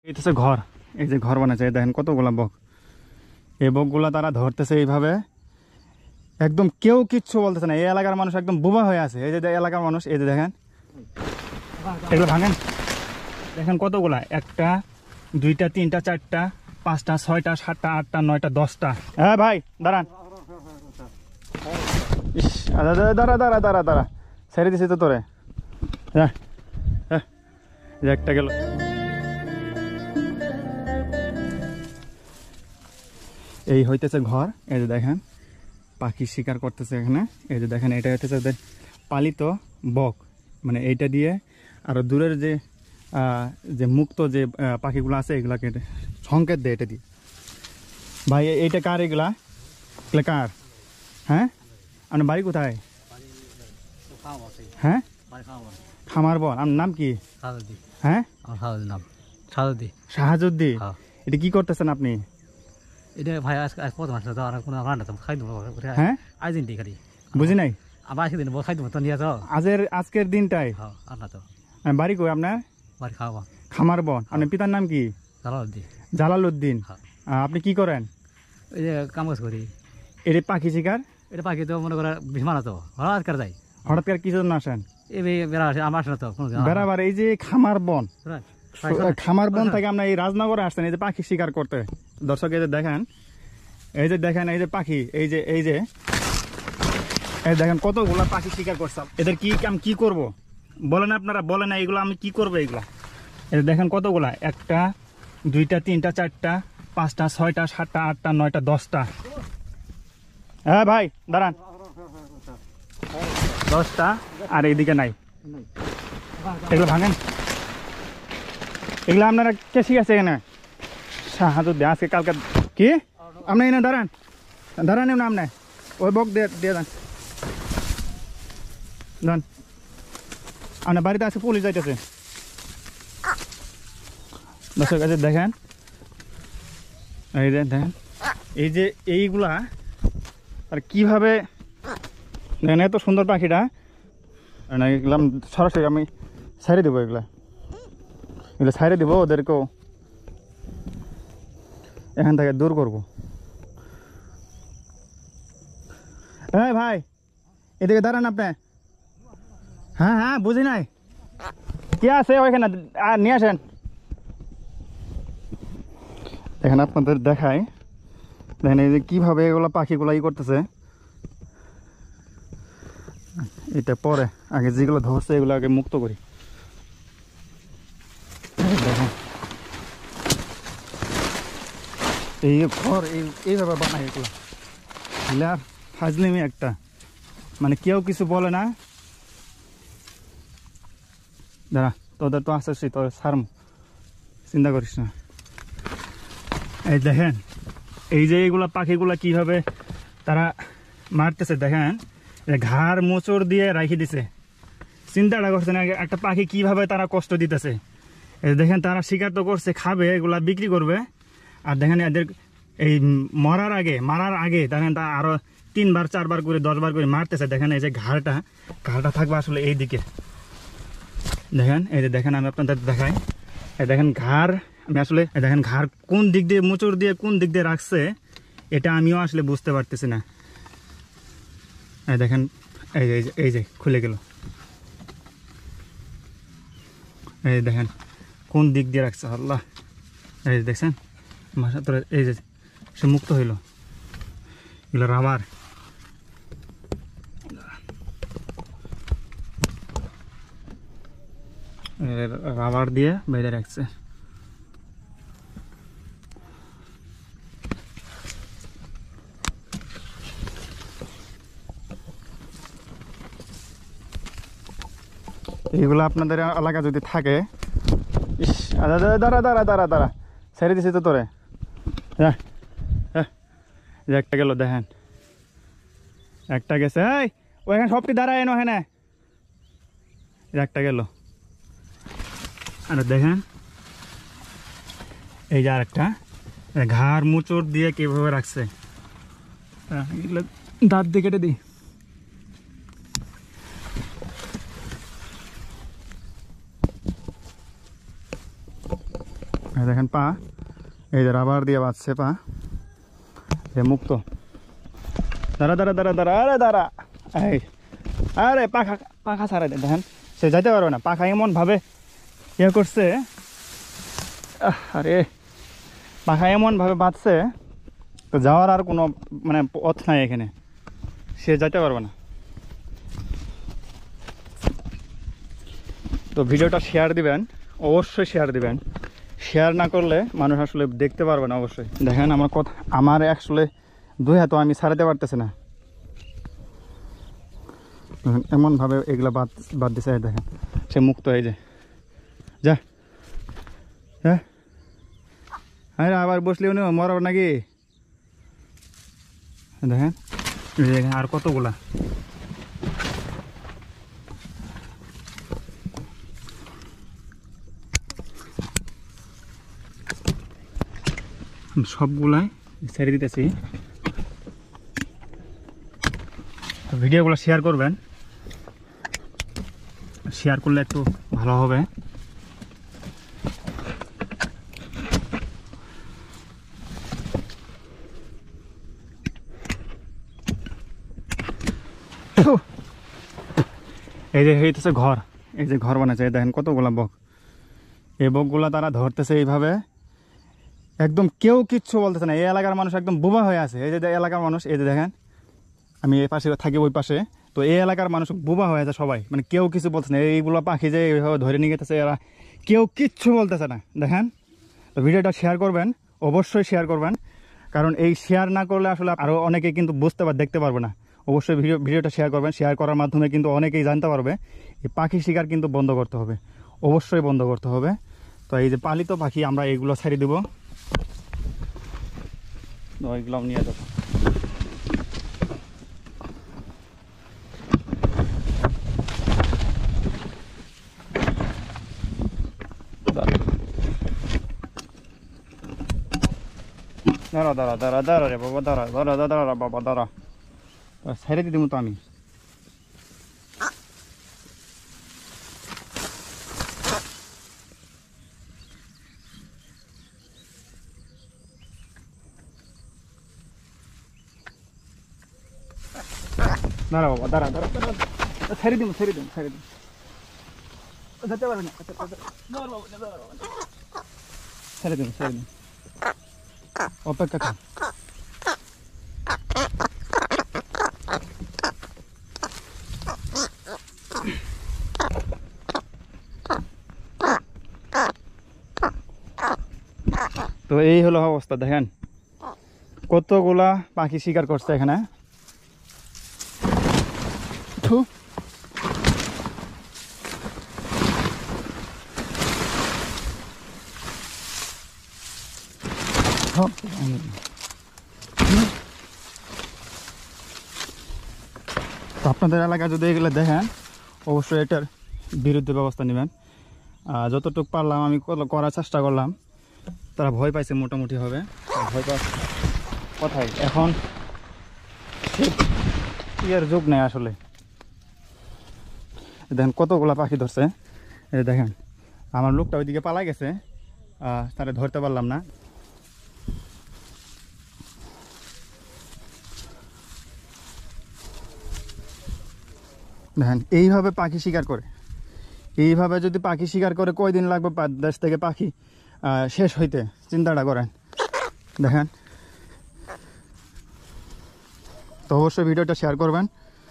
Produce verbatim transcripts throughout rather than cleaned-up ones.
এইতেছে ঘর, এই যে ঘর বানাচ্ছে, দেখেন কতগুলা বক। এই বকগুলা তারা ধরতেছে এইভাবে, একদম কেউ কিচ্ছু বলতেছে না। এই এলাকার মানুষ একদম বোবা হয়ে আছে। এই যে এলাকার মানুষ, এই যে দেখেন এগুলো ভাঙেন, দেখেন কতগুলা, একটা দুইটা তিনটা চারটা পাঁচটা ছয়টা সাতটা আটটা নয়টা দশটা। হ্যাঁ ভাই দাঁড়ান, ইস দাঁড়া দাঁড়া দাঁড়া দাঁড়া ছেড়ে দিছি তো তোরে। হ্যাঁ হ্যাঁ একটা গেল। এই হইতেছে ঘর। এই যে দেখেন পাখি শিকার করতেছে এখানে। এই যে দেখেন এটা হইতেছে ওদের পালিত বক, মানে এইটা দিয়ে আরো দূরের যে যে মুক্ত যে পাখিগুলো আছে এগুলাকে সংকেত দেয় এটা দিয়ে। ভাই এইটা কার? এগুলা এগুলা কার? হ্যাঁ আপনার বাড়ি কোথায়? হ্যাঁ খামার বল। আপনার নাম কি? হ্যাঁ শাহাজুদ্দিন। এটা কি করতেছেন আপনি? এটা ভাই আজকে কত মাস তো আর কোনো রান্না তো খাই দেবো। হ্যাঁ আজ দিন খালি বুঝি নাই। আবার আজকে দিন খাই দেবো তো নিয়ে যাও আজের আজকের দিনটাই। হ্যাঁ আর না তো বাড়ি কই আপনার? বাড়ি খাওয়া খামার বন। আপনার পিতার নাম কি? জালালউদ্দিন। জালালউদ্দিন। আপনি কি করেন? এই যে কাম কাজ করি। এটা পাখি শিকার? এটা পাখি তো মনে করে বিমান তো হঠাৎ করে যাই। হঠাৎ করে কি জন্য আসেন? এই বেড়া আসে আমার আসে না তো বেড়াবার। এই যে খামার বন, খামার বন থেকে আমরা এই রাজনগরে আসছেন এই যে পাখি শিকার করতে। দর্শক এই যে দেখেন, এই যে দেখেন এই যে পাখি, এই যে এই যে এই দেখেন কতগুলা পাখি শিকার করছে। এদের কি আমি কি করব বলেন আপনারা, বলেন না এগুলো আমি কি করবো এগুলা। এই দেখেন কতগুলা, একটা দুইটা তিনটা চারটা পাঁচটা ছয়টা সাতটা আটটা নয়টা দশটা। হ্যাঁ ভাই দাঁড়ান, দশটা। আর এইদিকে নাই। এগুলো ভাঙেন। এগুলো আপনারা কে শিখাচ্ছে এখানে? শাহাদুদ্দিন। আজকে কালকে কি আপনি এনে দাঁড়ান দাঁড়ান না আপনি ওই বক দিয়ে দিয়ে দেন দেন। আপনার বাড়িতে আছে পুলিশ যাইতেছে। দর্শক কাছে দেখেন, এই যে দেখেন এই যে এইগুলা আর কিভাবে দেখেন, এত সুন্দর পাখিটা এগুলো সরাসরি আমি ছাড়ে দেবো। এগুলা এগুলো ছাড়ে দেবো, ওদেরকেও এখান থেকে দূর করবো। হ্যাঁ ভাই এদিকে দাঁড়ান আপনি। হ্যাঁ হ্যাঁ বুঝি নাই কে আছে ওইখানে, আর নিয়ে আসেন। দেখেন আপনাদের দেখায়, দেখেন এই যে কীভাবে এগুলো পাখিগুলো ই করতেছে। এটা পরে, আগে যেগুলো ধরছে এগুলো আগে মুক্ত করি। দেখেন এই ঘর এই এইভাবে বানাই এগুলো। আর ফাজলিমি একটা, মানে কেউ কিছু বলে না। দাঁড়া তোদের তো আসছিস, তোর সারম, চিন্তা করিস না। এই দেখেন এই যে এইগুলা পাখিগুলা কিভাবে তারা মারতেছে, দেখেন ঘাড় মোচড় দিয়ে রাখি দিছে। চিন্তাটা করছে না একটা পাখি কিভাবে তারা কষ্ট দিতেছে। এই দেখেন তারা শিকার তো করছে, খাবে, এগুলা বিক্রি করবে। আর দেখেন এদের এই মরার আগে মারার আগে দেখেন তা আরো তিনবার চারবার করে দশবার করে মারতেছে। দেখেন এই যে ঘাড়টা ঘাড়টা থাকবে আসলে এই দিকে। দেখেন এই যে দেখেন আমি আপনাদের দেখাই, এই দেখেন ঘাড়, আমি আসলে দেখেন ঘাড় কোন দিক দিয়ে মোচড় দিয়ে কোন দিক দিয়ে রাখছে এটা আমিও আসলে বুঝতে পারতেছি না। এই দেখেন এই যে এই যে খুলে গেল। এই দেখেন কোন দিক দিয়ে রাখছে আল্লাহ। এই যে দেখছেন মাসা তোর, এই যে সে মুক্ত হইল। এগুলো রাবার, রাবার দিয়ে বেঁধে রাখছে। এইগুলো আপনাদের এলাকা যদি থাকে, ইস দাঁড়া দাঁড়া দাঁড়া দাঁড়া ছেড়ে দিছি তো তোরে। হ্যাঁ হ্যাঁ একটা গেল, দেখেন একটা গেছে। এই ওইখানে সবটি দাঁড়ায় এনো, হ্যাঁ একটা গেল। আর দেখেন এই যে আর একটা, ঘাড় মুচড় দিয়ে কিভাবে রাখছে। এগুলো দাঁত দিয়ে কেটে দিই। দেখেন পা এই যে রাবার দিয়ে বাঁধছে পা, এ মুক্ত। দাঁড়া দাঁড়া দাঁড়া দাঁড়া আরে দাঁড়া, এই আরে পাখা পাখা ছাড়াই দে, দেখেন সে যাইতে পারবে না, পাখা এমনভাবে ইয়ে করছে, আরে পাখা এমনভাবে বাঁধছে তো যাওয়ার আর কোনো মানে পথ নাই এখানে, সে যাইতে পারবে না। তো ভিডিওটা শেয়ার দিবেন, অবশ্যই শেয়ার দিবেন, শেয়ার না করলে মানুষ আসলে দেখতে পারবে না। অবশ্যই দেখেন আমার কথা, আমার আসলে দুই হাত আমি ছাড়াতে পারতেছি না, এমনভাবে এগুলা বাদ বাদ দিছে। দেখেন সে মুক্ত, এই যে যা হ্যাঁ, আরে আবার বসলে উনি মরাব নাকি। দেখেন দেখেন আর কতগুলা, সবগুলাই ছেড়ে দিতেছি। ভিডিওগুলো শেয়ার করবেন, শেয়ার করলে একটু ভালো হবে। এই যে হইতেছে ঘর, এই যে ঘর বানাচ্ছে, দেখেন কতগুলা বক, এই বকগুলা তারা ধরতেছে এইভাবে, একদম কেউ কিচ্ছু বলতেছে না। এই এলাকার মানুষ একদম বোবা হয়ে আছে। এই যে এলাকার মানুষ, এই যে দেখেন আমি এই পাশে থাকি ওই পাশে, তো এই এলাকার মানুষ বোবা হয়ে আছে সবাই, মানে কেউ কিছু বলছে না। এইগুলো পাখি যে এইভাবে ধরে নিয়ে গেতেছে, এরা কেউ কিচ্ছু বলতেছে না। দেখেন তো ভিডিওটা শেয়ার করবেন, অবশ্যই শেয়ার করবেন, কারণ এই শেয়ার না করলে আসলে আরও অনেকে কিন্তু বুঝতে পার দেখতে পারবে না। অবশ্যই ভিডিও ভিডিওটা শেয়ার করবেন, শেয়ার করার মাধ্যমে কিন্তু অনেকেই জানতে পারবে। এই পাখি শিকার কিন্তু বন্ধ করতে হবে, অবশ্যই বন্ধ করতে হবে। তো এই যে পালিত পাখি আমরা এইগুলো ছেড়ে দেবো, ওইগুলো নিয়ে যাবো। দাঁড়া দাঁড়া দাঁড়া দাঁড়া রে বাবা, দাঁড়া দাঁড়া দাঁড়া বাবা দাঁড়া, ছেড়ে দিদি মতো আমি। দাঁড়া বাবা দাঁড়া দাঁড়া দাঁড়া, ছেড়ে দিন ছেড়ে দিন ছেড়ে দিন, যেতে পারবে না, ছেড়ে দিন ছেড়ে দিন, অপেক্ষা কর। তো এই হলো অবস্থা, দেখেন কতগুলা পাখি শিকার করছে এখানে। তো আপনাদের এলাকায় যদি এগুলো দেখেন, অবশ্যই এটার বিরুদ্ধে ব্যবস্থা নেবেন। যতটুকু পারলাম আমি করার চেষ্টা করলাম, তারা ভয় পাইছে মোটামুটি হবে, ভয় পাওয়ার কথাই। এখন ইয়ের যুগ নেই আসলে। দেখেন কতগুলা পাখি ধরছে, এই দেখেন আমার লোকটা ওইদিকে পালাই গেছে, তারা ধরতে পারলাম না। দেখেন এইভাবে পাখি শিকার করে, এইভাবে যদি পাখি শিকার করে কয়দিন লাগবে দেশ থেকে পাখি শেষ হইতে, চিন্তাটা করেন। দেখেন তো অবশ্যই ভিডিওটা শেয়ার করবেন,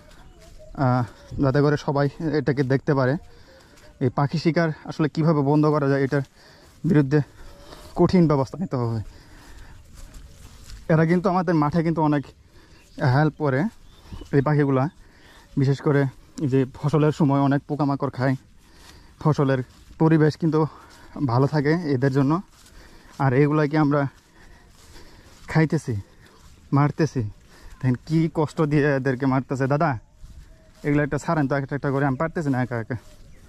যাতে করে সবাই এটাকে দেখতে পারে। এই পাখি শিকার আসলে কিভাবে বন্ধ করা যায়, এটার বিরুদ্ধে কঠিন ব্যবস্থা নিতে হবে। এরা কিন্তু আমাদের মাঠে কিন্তু অনেক হেল্প করে, এই পাখিগুলা। বিশেষ করে যে ফসলের সময় অনেক পোকামাকড় খায়, ফসলের পরিবেশ কিন্তু ভালো থাকে এদের জন্য। আর এগুলাকে আমরা খাইতেছি, মারতেছি, দেখেন কী কষ্ট দিয়ে এদেরকে মারতেছে। দাদা এগুলো একটা ছাড়েন তো, একটা একটা করে, আমি পারতেছি না একা একা।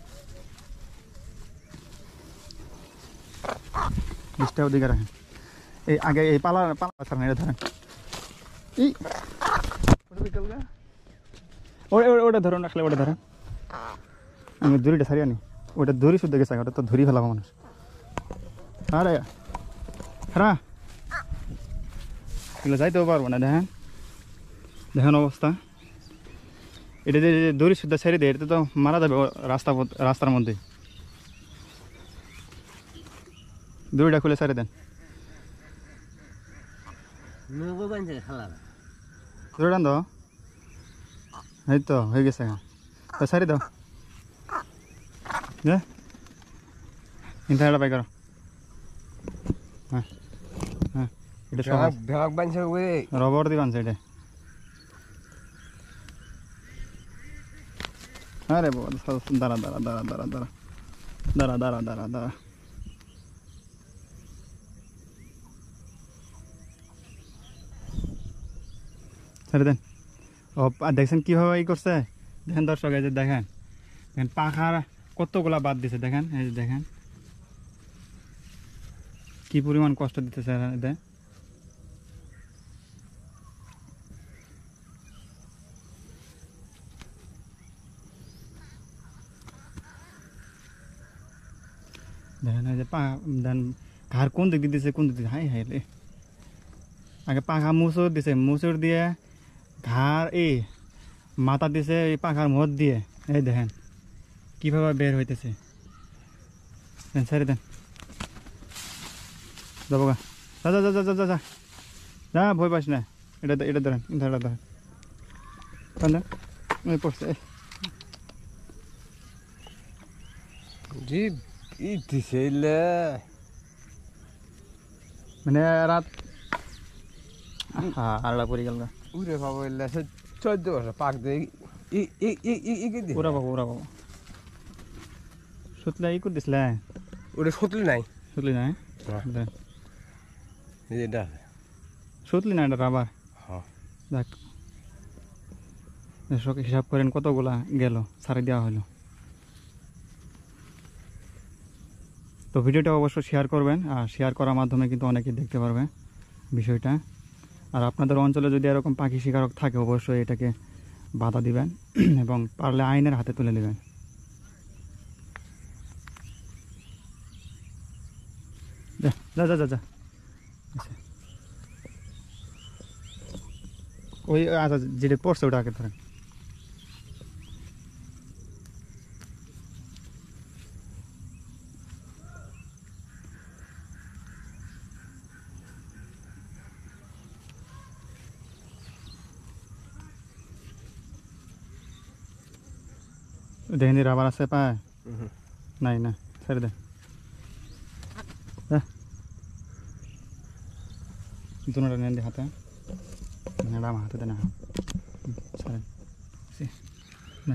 বিশটা ওদিকে রাখেন, এই আগে এই পালা পালা ছাড়েন, এটা ধরেন, এই ওটা ধরুন, আসলে ওটা ধরেন, আমি দড়িটা ছাড়িয়ে আনি, ওটা দড়ি শুদ্ধ গেছে, ওটা তো ধরি ফেলাবো মানুষ। আরে হ্যাঁ এগুলো যাইতেও পারবো না দেখেন দেখেন অবস্থা এটা যে দড়ি সুদ্ধা ছেড়ে দেয় এটা তো মারা যাবে রাস্তা রাস্তার মধ্যে দড়িটা খুলে ছেড়ে দেন দড়ি টান দাও এই তো হয়ে গেছে তো ছেড়ে দাও হ্যাঁ ইন্টারনেটটা পাই করো হ্যাঁ হ্যাঁ এটা সহজ রবর দিয়ে বানছে এটা আরে বাবা দাঁড়া দাঁড়া দাঁড়া দাঁড়া দাঁড়া দাঁড়া দাঁড়া দাঁড়া দাঁড়া ছেড়ে দেন ও দেখছেন কীভাবে ই করছে দেখেন দর্শক এই যে দেখেন দেখেন পাখার কতগুলা বাদ দিছে দেখেন এই যে দেখেন কি পরিমাণ কষ্ট দিতেছে এদের দেখেন এই যে পা দেন ঘাড় কোন দিক দিতেছে কোন দিক দিতে হাই হাই রে আগে পাখা মুসুর দিছে মুসুর দিয়ে ঘাড় এই মাথা দিছে এই পাখার মধ্যে দিয়ে এই দেখেন কীভাবে বের হইতেছে দেন ছেড়ে দেন যাবো গা যা যা যা যা যা যা যা ভয় পাস না এটা এটা ধরেন ধরা ধরেন দেন ওই পড়ছে জি ই দিছিলে মানে রাত হ্যাঁ আড়া পড়ে গেল গা উড়ে পাবো এলে চোদ্দ বছর পাক দিয়ে ই ই ই ই ই কি ওরা বাবু ওরা বাবু সুতলা ই করে দিছিলে ওটা সতলি নাই সুতলি না দেন এটা সুতলি না এটা রাবার হ্যাঁ দেখ দর্শক হিসাব করেন কতগুলা গেল ছাড়ে দেওয়া হলো তো ভিডিওটা অবশ্যই শেয়ার করবেন আর শেয়ার করার মাধ্যমে কিন্তু অনেকে দেখতে পারবে বিষয়টা আর আপনাদের অঞ্চলে যদি এরকম পাখি শিকারক থাকে অবশ্যই এটাকে বাধা দিবেন এবং পারলে আইনের হাতে তুলে নেবেন যা যা যা যা আচ্ছা ওই আচ্ছা যেটা পড়ছে ওটা আগে ধরেন দেখেন রাবার আছে পায় নাই না ছেড়ে দেন দুটা নেন দি হাতে নেড়া আমার হাতে দেন ছাড়েন না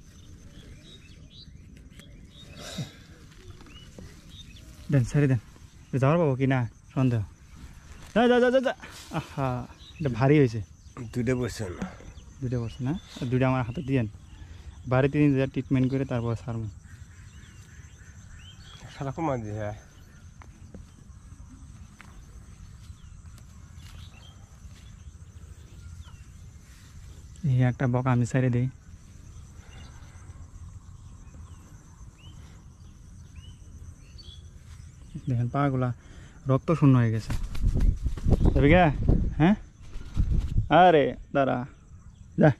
দেন ছেড়ে দেন যাওয়ার পাবো কি না সন্দেহ যা যা যা যা আহা এটা ভারী হয়েছে দুটো বছর না দুটো বছর না দুটো আমার হাতে দিয়েন বাড়িতে নিয়ে যা ট্রিটমেন্ট করে তারপর সারবো সারা কমা দিয়ে এই একটা বকা আমি ছেড়ে দিই দেখেন পাগুলা রক্ত শূন্য হয়ে গেছে যাবি গা হ্যাঁ আরে দাঁড়া যা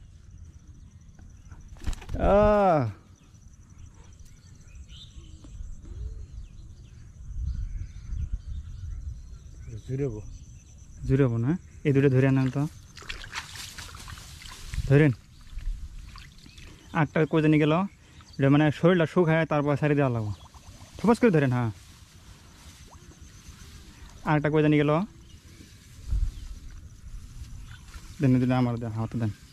জুড়েবো জুড়েবো না এই দুটো ধরে আনেন তো ধরেন আটটা কোজে নিয়ে গেল এটা মানে শরীরটা শুকায় তারপর সারি দেওয়া লাগবো ফোকাস করে ধরেন হ্যাঁ আরেকটা কোজে নিয়ে গেল দেন দিন আমার দেন হাতে দেন